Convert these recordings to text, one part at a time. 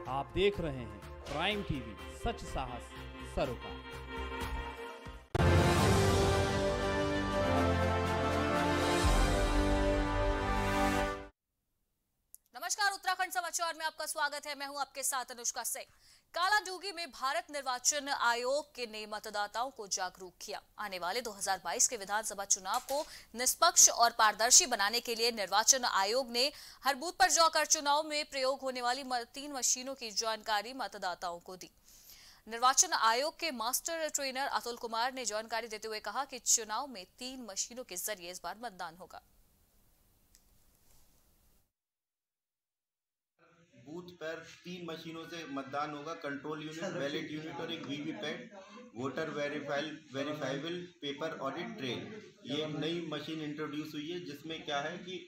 आप देख रहे हैं प्राइम टीवी, सच साहस सरोकार। नमस्कार, उत्तराखंड समाचार में आपका स्वागत है। मैं हूं आपके साथ अनुष्का सिंह। कालाडूंगी में भारत निर्वाचन आयोग ने मतदाताओं को जागरूक किया। आने वाले 2022 के विधानसभा चुनाव को निष्पक्ष और पारदर्शी बनाने के लिए निर्वाचन आयोग ने हर बूथ पर जाकर चुनाव में प्रयोग होने वाली 3 मशीनों की जानकारी मतदाताओं को दी। निर्वाचन आयोग के मास्टर ट्रेनर अतुल कुमार ने जानकारी देते हुए कहा कि चुनाव में 3 मशीनों के जरिए इस बार मतदान होगा। बूथ पर 3 मशीनों से मतदान होगा। कंट्रोल यूनिट, बैलेट यूनिट और एक VVPAT, voter verifiable paper audit trail. ये नई मशीन इंट्रोड्यूस हुई है, जिसमें क्या है कि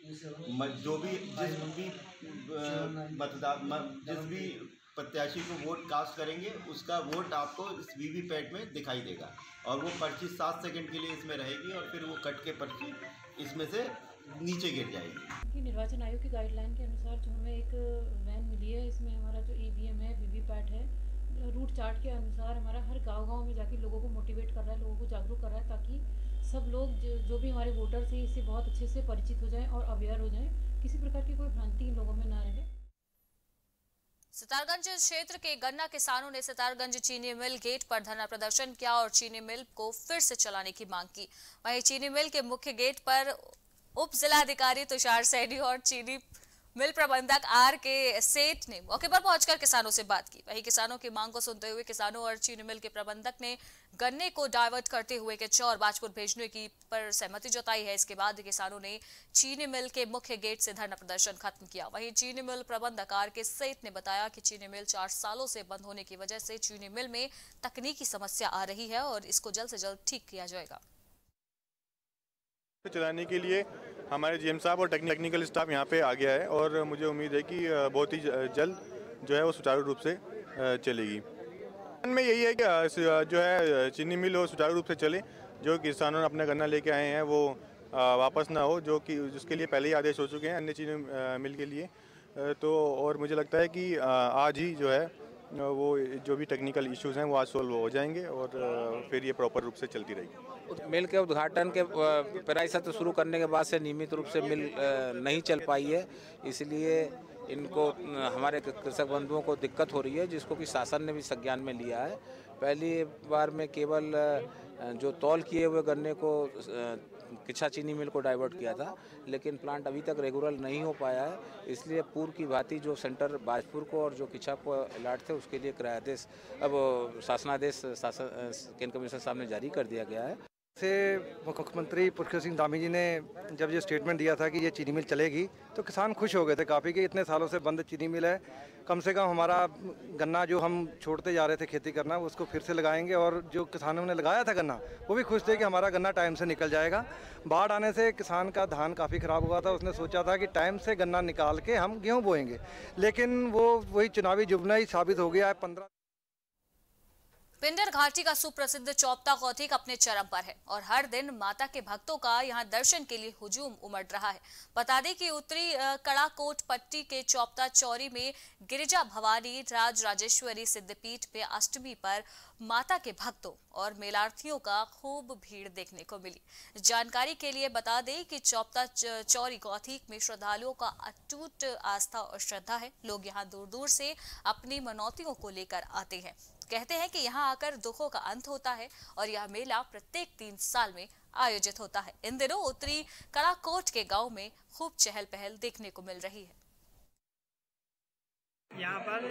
जिस भी प्रत्याशी को वोट कास्ट करेंगे उसका वोट आपको इस वीवीपैट में दिखाई देगा और वो पर्ची 7 सेकंड के लिए इसमें रहेगी और फिर वो कट के पर्ची इसमें से नीचे गिर जाएगी। निर्वाचन आयोग की गाइडलाइन के अनुसार जो हमें एक वैन मिली है, इसमें हमारा जो ईवीएम है, वीवीपैट है, रूट चार्ट के अनुसार हमारा हर गांव-गांव में जाके लोगों को मोटिवेट कर रहा है, लोगों को जागरूक कर रहा है, ताकि सब लोग जो भी हमारे वोटर्स हैं इससे बहुत अच्छे से परिचित हो जाएं और अवेयर हो जाएं। किसी प्रकार की कोई भ्रांति इन लोगों में ना रहे। सितारगंज क्षेत्र के गन्ना किसानों ने सितारगंज चीनी मिल गेट पर धरना प्रदर्शन किया और चीनी मिल को फिर से चलाने की मांग की। वहीं चीनी मिल के मुख्य गेट पर उप जिलाधिकारी तुषार सैनी और चीनी मिल प्रबंधक आर के सेठ ने मौके पर पहुंचकर किसानों से बात की। वहीं किसानों की मांग को सुनते हुए किसानों और चीनी मिल के प्रबंधक ने गन्ने को डाइवर्ट करते हुए केचौर बाजपुर भेजने की पर सहमति जताई है। इसके बाद किसानों ने चीनी मिल के मुख्य गेट से धरना प्रदर्शन खत्म किया। वहीं चीनी मिल प्रबंधक आर के सेठ ने बताया कि चीनी मिल 4 सालों से बंद होने की वजह से चीनी मिल में तकनीकी समस्या आ रही है और इसको जल्द से जल्द ठीक किया जाएगा। चलाने के लिए हमारे जीएम साहब और टेक्निकल स्टाफ यहाँ पे आ गया है और मुझे उम्मीद है कि बहुत ही जल्द जो है वो सुचारू रूप से चलेगी। में यही है कि जो है चीनी मिल वो सुचारू रूप से चले, जो किसानों ने अपना गन्ना लेके आए हैं वो वापस ना हो, जो कि जिसके लिए पहले ही आदेश हो चुके हैं अन्य चीनी मिल के लिए। तो और मुझे लगता है कि आज ही जो है वो जो भी टेक्निकल इश्यूज़ हैं वो आज सोल्व हो जाएंगे और फिर ये प्रॉपर रूप से चलती रहेगी। मिल के उद्घाटन के पेराई सत्र शुरू करने के बाद से नियमित रूप से मिल नहीं चल पाई है, इसलिए इनको हमारे कृषक बंधुओं को दिक्कत हो रही है, जिसको कि शासन ने भी संज्ञान में लिया है। पहली बार में केवल जो तौल किए हुए गन्ने को किच्छा चीनी मिल को डाइवर्ट किया था, लेकिन प्लांट अभी तक रेगुलर नहीं हो पाया है। इसलिए पूर्व की भांति जो सेंटर बाजपुर को और जो किच्छा को अलॉट थे उसके लिए क्रयादेश अब शासनादेश केंद्र कमिश्नर साहब ने जारी कर दिया गया है। से मुख्यमंत्री पुष्कर सिंह धामी जी ने जब ये स्टेटमेंट दिया था कि ये चीनी मिल चलेगी तो किसान खुश हो गए थे काफ़ी कि इतने सालों से बंद चीनी मिल है, कम से कम हमारा गन्ना जो हम छोड़ते जा रहे थे खेती करना उसको फिर से लगाएंगे। और जो किसानों ने लगाया था गन्ना वो भी खुश थे कि हमारा गन्ना टाइम से निकल जाएगा। बाढ़ आने से किसान का धान काफ़ी ख़राब हुआ था, उसने सोचा था कि टाइम से गन्ना निकाल के हम गेहूँ बोएंगे, लेकिन वो वही चुनावी जुबना ही साबित हो गया है। 15 पिंडर घाटी का सुप्रसिद्ध चौपता कौथिक अपने चरम पर है और हर दिन माता के भक्तों का यहां दर्शन के लिए हुजूम उमड़ रहा है। बता दें कि उत्तरी कड़ाकोट पट्टी के चौपता चौरी में गिरिजा भवानी राज राजेश्वरी सिद्धपीठ में अष्टमी पर माता के भक्तों और मेलार्थियों का खूब भीड़ देखने को मिली। जानकारी के लिए बता दें कि चौपता चौरी कौथिक में श्रद्धालुओं का अटूट आस्था और श्रद्धा है। लोग यहाँ दूर दूर से अपनी मनौतियों को लेकर आते हैं। कहते हैं कि यहाँ आकर दुखों का अंत होता है और यह मेला प्रत्येक 3 साल में आयोजित होता है। इन दिनों उत्तरी कड़ाकोट के गांव में खूब चहल पहल देखने को मिल रही है। यहाँ पर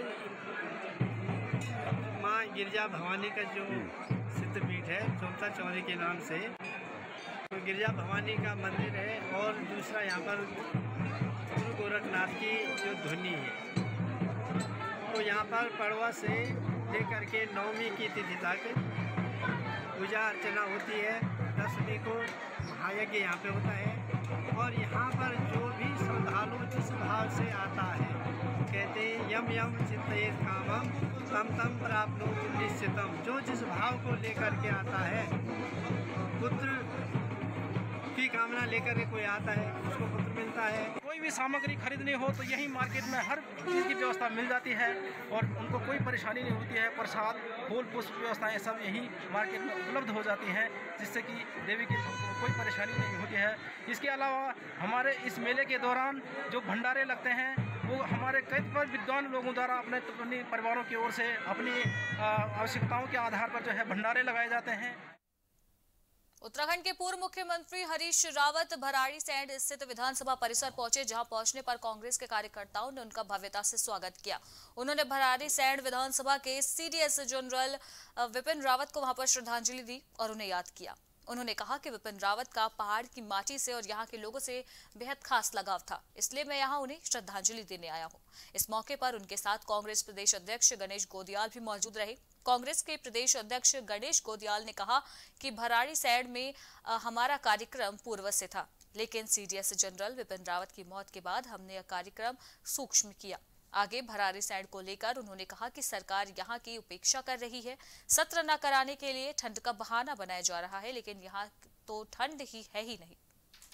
माँ गिरिजा भवानी का जो सिद्धपीठ है चौपता चौरी के नाम से, तो गिरिजा भवानी का मंदिर है और दूसरा यहाँ पर गुरु गोरखनाथ की जो धुनी है। तो यहाँ पर पड़वा से लेकर के 9वीं की तिथि तक पूजा अर्चना होती है। 10वीं को महायज्ञ यहाँ पे होता है और यहाँ पर जो भी श्रद्धालु जिस भाव से आता है, कहते हैं यम यम चिंतयेत कामम तम तम प्राप्नोति निश्चितम। जो जिस भाव को लेकर के आता है, पुत्र की कामना बिना लेकर के कोई आता है उसको पत्र मिलता है। कोई भी सामग्री खरीदनी हो तो यही मार्केट में हर चीज़ की व्यवस्था मिल जाती है और उनको कोई परेशानी नहीं होती है। प्रसाद, फूल, पुष्प व्यवस्थाएं सब यही मार्केट में उपलब्ध हो जाती हैं, जिससे कि देवी की कोई परेशानी नहीं होती है। इसके अलावा हमारे इस मेले के दौरान जो भंडारे लगते हैं वो हमारे कई विद्वान लोगों द्वारा अपने परिवारों की ओर से अपनी आवश्यकताओं के आधार पर जो है भंडारे लगाए जाते हैं। उत्तराखंड के पूर्व मुख्यमंत्री हरीश रावत भराड़ी सैंड स्थित विधानसभा परिसर पहुंचे, जहां पहुंचने पर कांग्रेस के कार्यकर्ताओं ने उनका भव्यता से स्वागत किया। उन्होंने भराड़ी सैंड विधानसभा के सीडीएस जनरल विपिन रावत को वहां पर श्रद्धांजलि दी और उन्हें याद किया। उन्होंने कहा कि विपिन रावत का पहाड़ की माटी से और यहाँ के लोगों से बेहद खास लगाव था, इसलिए मैं यहाँ उन्हें श्रद्धांजलि देने आया हूँ। इस मौके पर उनके साथ कांग्रेस प्रदेश अध्यक्ष गणेश गोदियाल भी मौजूद रहे। कांग्रेस के प्रदेश अध्यक्ष गणेश गोदियाल ने कहा कि भराड़ी सैंड में हमारा कार्यक्रम पूर्व से था, लेकिन सीडीएस जनरल विपिन रावत की मौत के बाद हमने यह कार्यक्रम सूक्ष्म किया। आगे भराड़ी सैंड को लेकर उन्होंने कहा कि सरकार यहाँ की उपेक्षा कर रही है। सत्र न कराने के लिए ठंड का बहाना बनाया जा रहा है, लेकिन यहाँ तो ठंड ही है ही नहीं।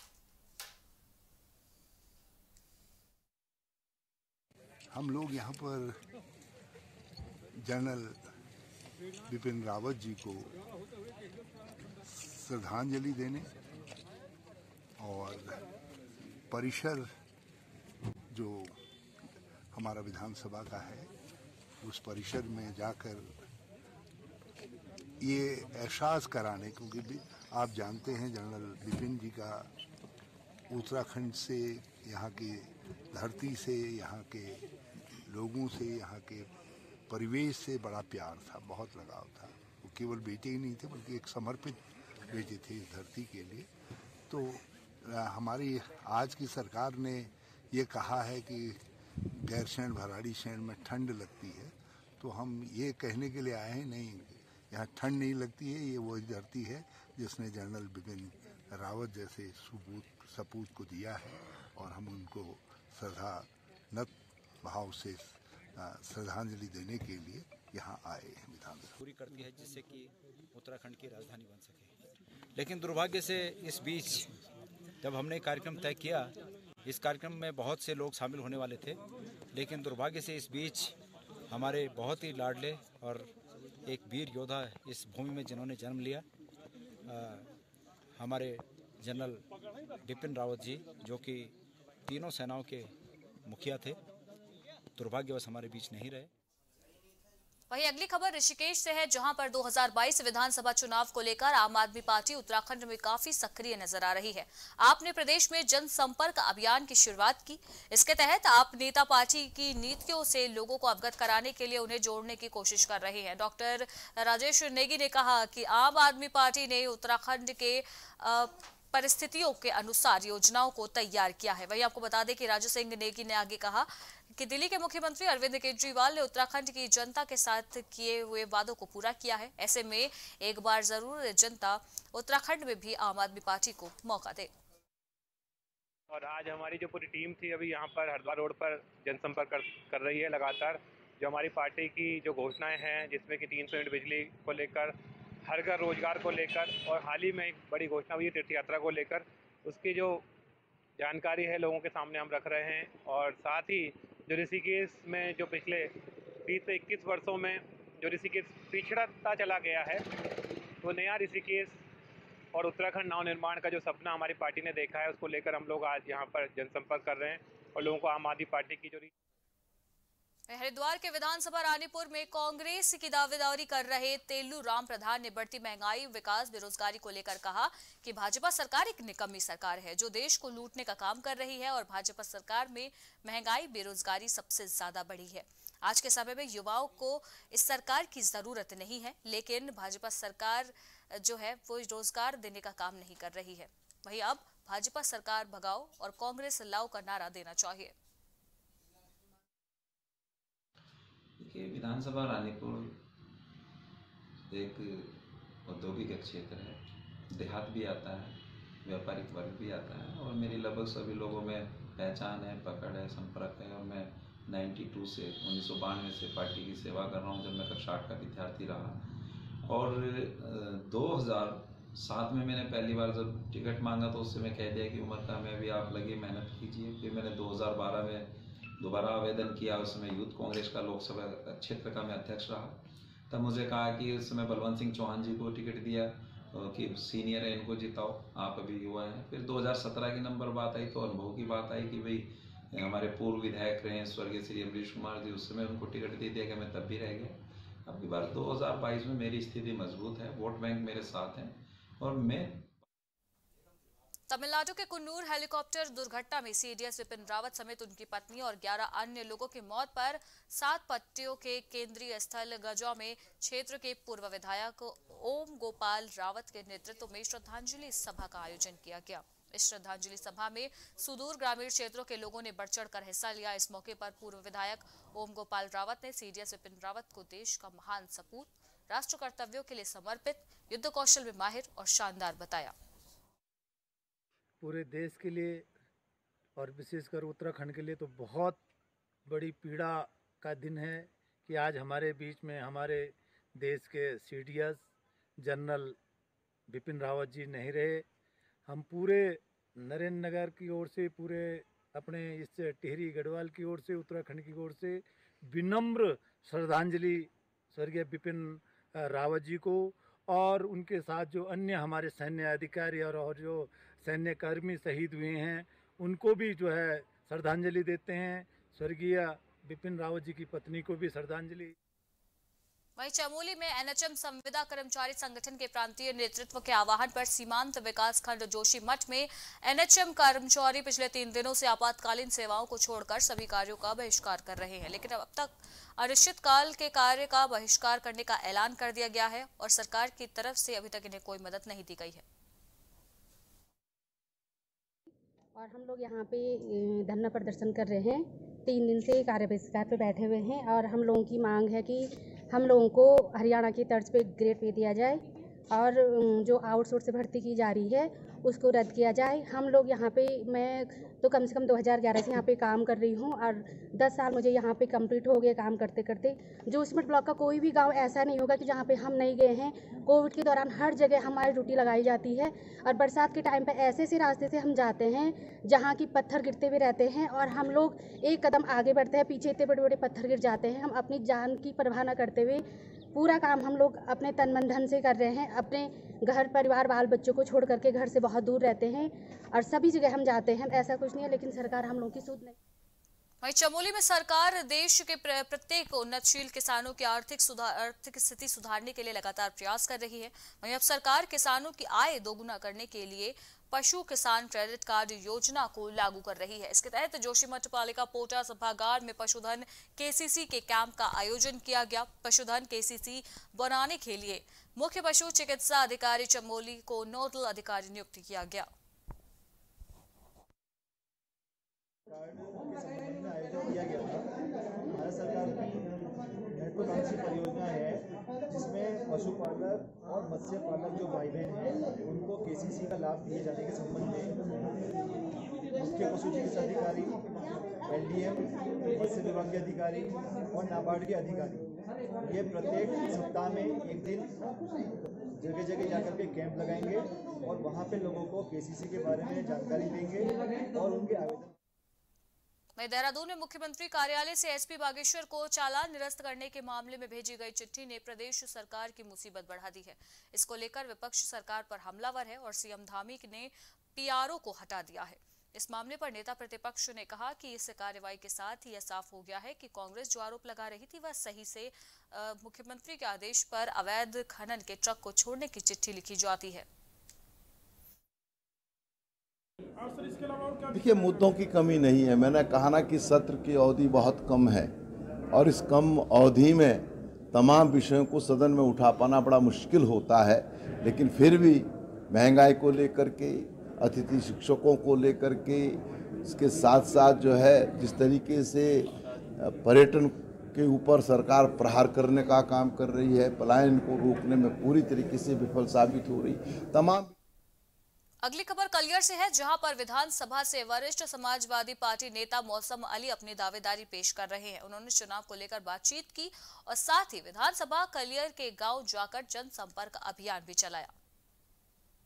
हम लोग यहाँ पर जनरल विपिन रावत जी को श्रद्धांजलि देने और परिसर जो हमारा विधानसभा का है उस परिसर में जाकर ये एहसास कराने, क्योंकि आप जानते हैं जनरल विपिन जी का उत्तराखंड से, यहाँ की धरती से, यहाँ के लोगों से, यहाँ के परिवेश से बड़ा प्यार था, बहुत लगाव था। वो केवल बेटे ही नहीं थे बल्कि एक समर्पित बेटे थे इस धरती के लिए। तो हमारी आज की सरकार ने ये कहा है कि गैरसैंण भराड़ी सैंड में ठंड लगती है, तो हम ये कहने के लिए आए हैं नहीं, यहाँ ठंड नहीं लगती है। ये वही धरती है जिसने जनरल विपिन रावत जैसे सपूत को दिया है और हम उनको श्रद्धानत भाव से श्रद्धांजलि देने के लिए यहाँ आए हैं। विधानसभा पूरी करती है जिससे कि उत्तराखंड की राजधानी बन सके। लेकिन दुर्भाग्य से इस बीच जब हमने कार्यक्रम तय किया, इस कार्यक्रम में बहुत से लोग शामिल होने वाले थे, लेकिन दुर्भाग्य से इस बीच हमारे बहुत ही लाडले और एक वीर योद्धा इस भूमि में जिन्होंने जन्म लिया, हमारे जनरल विपिन रावत जी, जो कि तीनों सेनाओं के मुखिया थे, दुर्भाग्यवश हमारे बीच नहीं रहे। वहीं अगली खबर ऋषिकेश से है, जहां पर 2022 विधानसभा चुनाव को लेकर आम आदमी पार्टी उत्तराखंड में काफी सक्रिय नजर आ रही है। आपने प्रदेश में जनसंपर्क अभियान की शुरुआत की। इसके तहत आप नेता पार्टी की नीतियों से लोगों को अवगत कराने के लिए उन्हें जोड़ने की कोशिश कर रहे हैं। डॉक्टर राजेश नेगी ने कहा कि आम आदमी पार्टी ने उत्तराखंड के परिस्थितियों के अनुसार योजनाओं को तैयार किया है। वहीं आपको बता दें कि राजू सिंह नेगी ने आगे कहा कि दिल्ली के मुख्यमंत्री अरविंद केजरीवाल ने उत्तराखंड की जनता के साथ किए हुए वादों को पूरा किया है। ऐसे में एक बार जरूर जनता उत्तराखंड में भी आम आदमी पार्टी को मौका दे। और आज हमारी जो पूरी टीम थी अभी यहाँ पर हरिद्वार रोड पर जनसंपर्क कर रही है लगातार। जो हमारी पार्टी की जो घोषणाएं हैं, जिसमें कि 300 यूनिट बिजली को लेकर, हर घर रोजगार को लेकर, और हाल ही में एक बड़ी घोषणा हुई है तीर्थ यात्रा को लेकर, उसकी जो जानकारी है लोगों के सामने हम रख रहे हैं। और साथ ही जो ऋषिकेश में जो पिछले 20 से 21 वर्षों में जो ऋषिकेश पिछड़ता चला गया है, तो नया ऋषिकेश और उत्तराखंड नवनिर्माण का जो सपना हमारी पार्टी ने देखा है, उसको लेकर हम लोग आज यहाँ पर जनसंपर्क कर रहे हैं और लोगों को आम आदमी पार्टी की जो हरिद्वार के विधानसभा रानीपुर में कांग्रेस की दावेदारी कर रहे तेलू राम प्रधान ने बढ़ती महंगाई, विकास, बेरोजगारी को लेकर कहा कि भाजपा सरकार एक निकम्मी सरकार है जो देश को लूटने का काम कर रही है और भाजपा सरकार में महंगाई, बेरोजगारी सबसे ज्यादा बढ़ी है। आज के समय में युवाओं को इस सरकार की जरूरत नहीं है, लेकिन भाजपा सरकार जो है वो रोजगार देने का काम नहीं कर रही है। वहीं अब भाजपा सरकार भगाओ और कांग्रेस लाओ का नारा देना चाहिए। विधानसभा रानीपुर एक औद्योगिक क्षेत्र है, देहात भी आता है, व्यापारिक वर्ग भी आता है और मेरी लगभग सभी लोगों में पहचान है, पकड़ है, संपर्क है। और मैं 1992 से पार्टी की सेवा कर रहा हूं, जब मैं कक्षा 8 का विद्यार्थी रहा। और साथ में मैंने पहली बार जब टिकट मांगा तो उससे मैं कह दिया कि उम्र का मैं भी आप लगे मेहनत कीजिए। फिर मैंने 2012 में दोबारा आवेदन किया, उसमें यूथ कांग्रेस का लोकसभा क्षेत्र का मैं अध्यक्ष रहा। तब मुझे कहा कि उस समय बलवंत सिंह चौहान जी को टिकट दिया कि सीनियर है, इनको जिताओ, आप अभी युवा हैं। फिर 2017 की नंबर बात आई तो अनुभव की बात आई कि भाई हमारे पूर्व विधायक रहे हैं स्वर्गीय श्री अमरीश कुमार जी, उस समय उनको टिकट दे दिया कि मैं तब भी रह गया। अब की बार 2022 में मेरी स्थिति मजबूत है, वोट बैंक मेरे साथ हैं और मैं। तमिलनाडु के कुन्नूर हेलीकॉप्टर दुर्घटना में सीडीएस विपिन रावत समेत उनकी पत्नी और 11 अन्य लोगों की मौत पर 7 पट्टियों के केंद्रीय स्थल गजा में क्षेत्र के पूर्व विधायक ओम गोपाल रावत के नेतृत्व में श्रद्धांजलि सभा का आयोजन किया गया। इस श्रद्धांजलि सभा में सुदूर ग्रामीण क्षेत्रों के लोगों ने बढ़ चढ़कर हिस्सा लिया। इस मौके पर पूर्व विधायक ओम गोपाल रावत ने सीडीएस विपिन रावत को देश का महान सपूत, राष्ट्र कर्तव्यों के लिए समर्पित, युद्ध कौशल में माहिर और शानदार बताया। पूरे देश के लिए और विशेषकर उत्तराखंड के लिए तो बहुत बड़ी पीड़ा का दिन है कि आज हमारे बीच में हमारे देश के सीडीएस जनरल विपिन रावत जी नहीं रहे। हम पूरे नरेंद्र नगर की ओर से, पूरे अपने इस टिहरी गढ़वाल की ओर से, उत्तराखंड की ओर से विनम्र श्रद्धांजलि स्वर्गीय विपिन रावत जी को और उनके साथ जो अन्य हमारे सैन्य अधिकारी और जो सैन्य कर्मी शहीद हुए हैं उनको भी जो है श्रद्धांजलि देते हैं। स्वर्गीय विपिन रावत जी की पत्नी को भी श्रद्धांजलि। वहीं चमोली में एनएचएम संविदा कर्मचारी संगठन के प्रांतीय नेतृत्व के आह्वान पर सीमांत विकास खंड जोशी मठ में एनएचएम कर्मचारी पिछले 3 दिनों से आपातकालीन सेवाओं को छोड़कर सभी कार्यों का बहिष्कार कर रहे हैं, लेकिन अब तक अनिश्चितकाल के कार्य का बहिष्कार करने का ऐलान कर दिया गया है और सरकार की तरफ से अभी तक इन्हें कोई मदद नहीं दी गई है। और हम लोग यहाँ पे धरना प्रदर्शन कर रहे हैं, 3 दिन से कार्य बहिष्कार पे बैठे हुए हैं और हम लोगों की मांग है कि हम लोगों को हरियाणा की तर्ज पे ग्रेड पे दिया जाए और जो आउटसोर्स से भर्ती की जा रही है उसको रद्द किया जाए। हम लोग यहाँ पे, मैं तो कम से कम 2011 से यहाँ पे काम कर रही हूँ और 10 साल मुझे यहाँ पे कंप्लीट हो गए काम करते करते। जोशीमठ ब्लॉक का कोई भी गांव ऐसा नहीं होगा कि जहाँ पे हम नहीं गए हैं। कोविड के दौरान हर जगह हमारी ड्यूटी लगाई जाती है और बरसात के टाइम पे ऐसे ऐसे रास्ते से हम जाते हैं जहाँ की पत्थर गिरते हुए रहते हैं और हम लोग एक कदम आगे बढ़ते हैं, पीछे इतने बड़े बड़े पत्थर गिर जाते हैं। हम अपनी जान की परवाह न करते हुए पूरा काम हम लोग अपने तन मन धन से कर रहे हैं। अपने घर परिवार बाल बच्चों को छोड़ करके घर से बहुत दूर रहते हैं और सभी जगह हम जाते हैं, ऐसा कुछ नहीं है, लेकिन सरकार हम लोगों की सुध नहीं। वहीं चमोली में सरकार देश के प्रत्येक उन्नतशील किसानों की आर्थिक स्थिति सुधारने के लिए लगातार प्रयास कर रही है। वहीं अब सरकार किसानों की आय दोगुना करने के लिए पशु किसान क्रेडिट कार्ड योजना को लागू कर रही है। इसके तहत जोशीमठ पालिका पोटा सभागार में पशुधन केसीसी के कैंप का आयोजन किया गया। पशुधन केसीसी बनाने के लिए मुख्य पशु चिकित्सा अधिकारी चमोली को नोडल अधिकारी नियुक्त किया गया। भारत सरकार की महत्वाकांक्षी परियोजना है जिसमें पशुपालक और मत्स्य पालक जो भाई बहन हैं उनको केसीसी का लाभ दिए जाने के संबंध में मुख्य पशु चिकित्सा अधिकारी, एलडीएम, मत्स्य विभाग के अधिकारी और नाबार्ड के अधिकारी ये प्रत्येक सप्ताह में एक दिन जगह जगह जाकर के कैंप लगाएंगे और वहाँ पे लोगों को केसीसी के बारे में जानकारी देंगे और उनके आवेदन। वहीं देहरादून में मुख्यमंत्री कार्यालय से एसपी बागेश्वर को चालान निरस्त करने के मामले में भेजी गई चिट्ठी ने प्रदेश सरकार की मुसीबत बढ़ा दी है। इसको लेकर विपक्ष सरकार पर हमलावर है और सीएम धामी ने पीआरओ को हटा दिया है। इस मामले पर नेता प्रतिपक्ष ने कहा कि इस कार्रवाई के साथ ही यह साफ हो गया है कि कांग्रेस जो आरोप लगा रही थी वह सही से मुख्यमंत्री के आदेश पर अवैध खनन के ट्रक को छोड़ने की चिट्ठी लिखी जाती है। देखिए, मुद्दों की कमी नहीं है। मैंने कहा ना कि सत्र की अवधि बहुत कम है और इस कम अवधि में तमाम विषयों को सदन में उठा पाना बड़ा मुश्किल होता है, लेकिन फिर भी महंगाई को लेकर के, अतिथि शिक्षकों को लेकर के, इसके साथ साथ जो है जिस तरीके से पर्यटन के ऊपर सरकार प्रहार करने का काम कर रही है, पलायन को रोकने में पूरी तरीके से विफल साबित हो रही तमाम। अगली खबर कलियर से है, जहां पर विधानसभा से वरिष्ठ समाजवादी पार्टी नेता मौसम अली अपनी दावेदारी पेश कर रहे हैं। उन्होंने चुनाव को लेकर बातचीत की और साथ ही विधानसभा कलियर के गांव जाकर जनसंपर्क अभियान भी चलाया।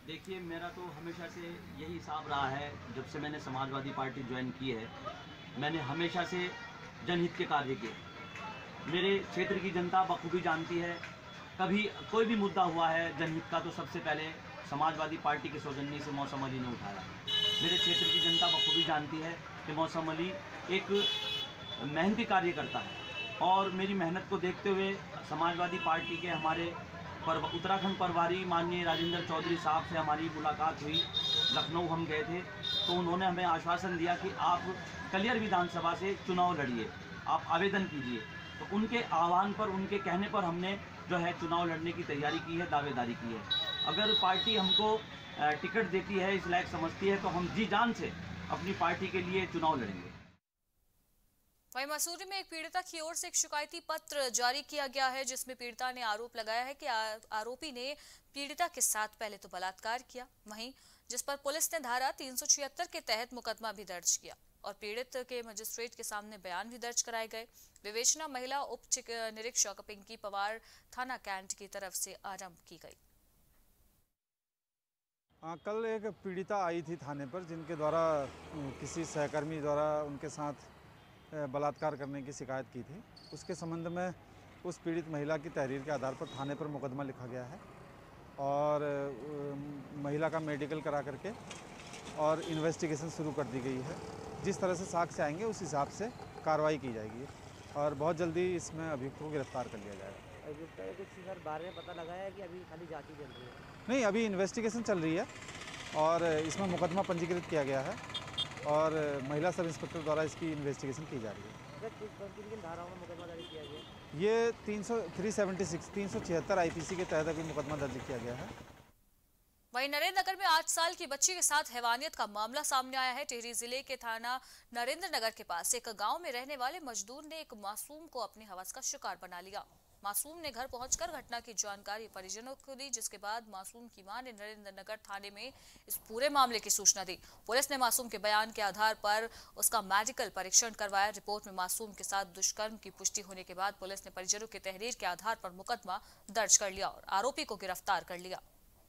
देखिए, मेरा तो हमेशा से यही हिसाब रहा है, जब से मैंने समाजवादी पार्टी ज्वाइन की है, मैंने हमेशा से जनहित के कार्य किए। मेरे क्षेत्र की जनता बखूबी जानती है, कभी कोई भी मुद्दा हुआ है जनहित का तो सबसे पहले समाजवादी पार्टी के सौजन्य से मौसम अली ने उठाया। मेरे क्षेत्र की जनता बखूबी जानती है कि मौसम अली एक मेहनती कार्य करता है और मेरी मेहनत को देखते हुए समाजवादी पार्टी के हमारे उत्तराखंड प्रभारी माननीय राजेंद्र चौधरी साहब से हमारी मुलाकात हुई। लखनऊ हम गए थे तो उन्होंने हमें आश्वासन दिया कि आप कलियर विधानसभा से चुनाव लड़िए, आप आवेदन कीजिए। तो उनके आह्वान पर, उनके कहने पर हमने जो है चुनाव लड़ने की तैयारी की है, दावेदारी की है। अगर पार्टी हमको टिकट देती है, इस लायक समझती है, तो हम जी जान से अपनी पार्टी के लिए चुनाव लड़ेंगे। वहीं मसूरी में एक पीड़िता की ओर से एक शिकायती पत्र जारी किया गया है, जिसमें पीड़िता ने आरोप लगाया है कि आरोपी ने पीड़िता के साथ पहले तो बलात्कार किया, वहीं जिस पर पुलिस ने धारा 376 के तहत मुकदमा भी दर्ज किया और पीड़ित के मजिस्ट्रेट के सामने बयान भी दर्ज कराए गए। विवेचना महिला उप निरीक्षक पिंकी पवार थाना कैंट की तरफ से आरंभ की गई। कल एक पीड़िता आई थी थाने पर, जिनके द्वारा किसी सहकर्मी द्वारा उनके साथ बलात्कार करने की शिकायत की थी। उसके संबंध में उस पीड़ित महिला की तहरीर के आधार पर थाने पर मुकदमा लिखा गया है और महिला का मेडिकल करा करके और इन्वेस्टिगेशन शुरू कर दी गई है। जिस तरह से साक्ष्य आएंगे उस हिसाब से कार्रवाई की जाएगी और बहुत जल्दी इसमें अभियुक्त को गिरफ्तार कर लिया जाएगा। अभियुक्त का कुछ सर बारे में पता लगा है कि अभी खाली जांच चल रही है? नहीं, अभी इन्वेस्टिगेशन चल रही है और इसमें मुकदमा पंजीकृत किया गया है और महिला सब इंस्पेक्टर द्वारा इसकी इन्वेस्टिगेशन की जा रही है। किन धाराओं में मुकदमा दर्ज किया गया? ये 376 आईपीसी के तहत अभी मुकदमा दर्ज किया गया है। वहीं नरेंद्र नगर में 8 साल की बच्ची के साथ हैवानियत का मामला सामने आया है। टिहरी जिले के थाना नरेंद्र नगर के पास एक गांव में रहने वाले मजदूर ने एक मासूम को अपने हवस का शिकार बना लिया। मासूम ने घर पहुंचकर घटना की जानकारी परिजनों को दी, जिसके बाद मासूम की मां ने नरेंद्र नगर थाने में इस पूरे मामले की सूचना दी। पुलिस ने मासूम के बयान के आधार पर उसका मेडिकल परीक्षण करवाया। रिपोर्ट में मासूम के साथ दुष्कर्म की पुष्टि होने के बाद पुलिस ने परिजनों की तहरीर के आधार पर मुकदमा दर्ज कर लिया और आरोपी को गिरफ्तार कर लिया।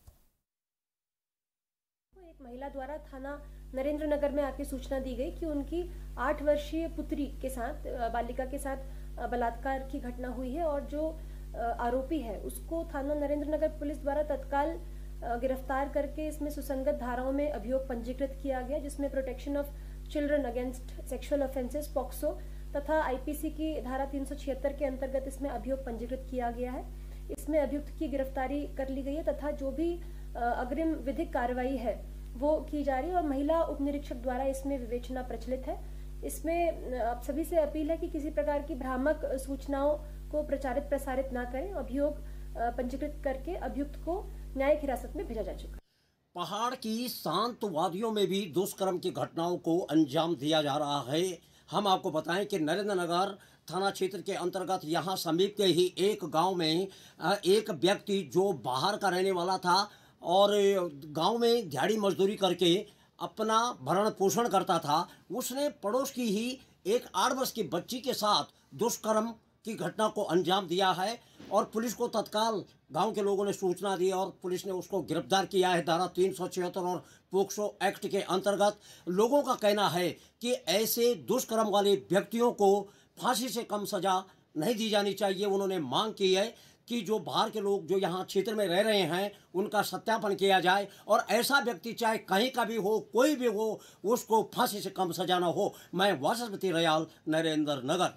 एक महिला द्वारा थाना नरेंद्र नगर में आके सूचना दी गई कि उनकी 8 वर्षीय पुत्री के साथ, बालिका के साथ बलात्कार की घटना हुई है और जो आरोपी है उसको थाना नरेंद्र नगर पुलिस द्वारा तत्काल गिरफ्तार करके इसमें सुसंगत धाराओं में अभियोग पंजीकृत किया गया, जिसमें protection of children against sexual offences POCSO तथा आईपीसी की धारा 376 के अंतर्गत इसमें अभियोग पंजीकृत किया गया है। इसमें अभियुक्त की गिरफ्तारी कर ली गई है तथा जो भी अग्रिम विधिक कार्रवाई है वो की जा रही है और महिला उप निरीक्षक द्वारा इसमें विवेचना प्रचलित है। इसमें आप सभी से अपील है कि किसी प्रकार की भ्रामक सूचनाओं को प्रचारित प्रसारित ना करें। अभियोग पंजीकृत करके अभियुक्त को न्यायिक हिरासत में भेजा जा चुका। पहाड़ की शांत वादियों में भी दुष्कर्म की घटनाओं को अंजाम दिया जा रहा है। हम आपको बताएं कि नरेंद्र नगर थाना क्षेत्र के अंतर्गत यहाँ समीप के ही एक गांव में एक व्यक्ति जो बाहर का रहने वाला था और गांव में दिहाड़ी मजदूरी करके अपना भरण पोषण करता था, उसने पड़ोस की ही एक 8 वर्ष की बच्ची के साथ दुष्कर्म की घटना को अंजाम दिया है और पुलिस को तत्काल गांव के लोगों ने सूचना दी और पुलिस ने उसको गिरफ्तार किया है। धारा 376 और पोक्सो एक्ट के अंतर्गत लोगों का कहना है कि ऐसे दुष्कर्म वाले व्यक्तियों को फांसी से कम सजा नहीं दी जानी चाहिए। उन्होंने मांग की है कि जो बाहर के लोग जो यहाँ क्षेत्र में रह रहे हैं उनका सत्यापन किया जाए और ऐसा व्यक्ति चाहे कहीं का भी हो, कोई भी हो, उसको फांसी से कम सजा न हो। मैं वाचस्पति रयाल, नरेंद्र नगर।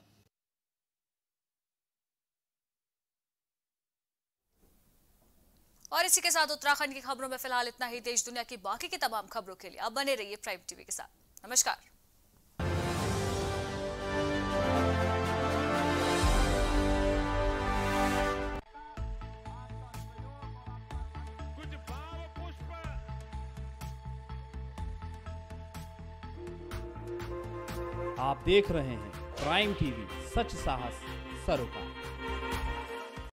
और इसी के साथ उत्तराखंड की खबरों में फिलहाल इतना ही। देश दुनिया की बाकी की तमाम खबरों के लिए आप बने रहिए प्राइम टीवी के साथ। नमस्कार। आप देख रहे हैं प्राइम टीवी, सच साहस सरोकार।